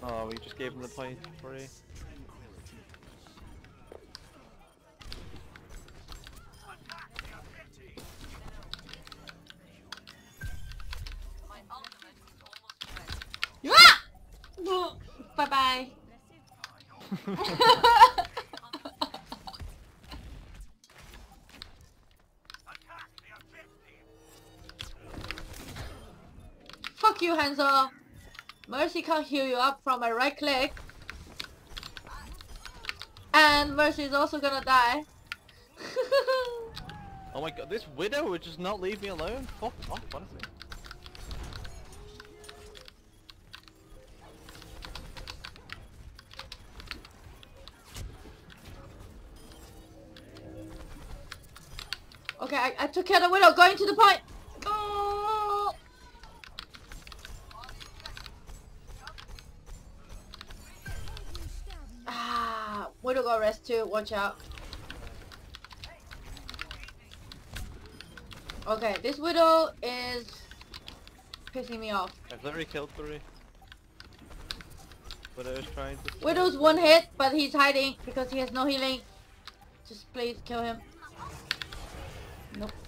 Oh, we just gave him the point free. Bye bye. Fuck you, Hansel. Mercy can't heal you up from my right click. And Mercy is also gonna die. Oh my god, this widow would just not leave me alone. Fuck off, honestly. Okay, I took care of the widow. Going to the point. Oh. Ah, widow got rest too. Watch out. Okay, this widow is pissing me off. I've literally killed 3. Widow's trying to... Widow's one hit, but he's hiding because he has no healing. Just please kill him. Nope.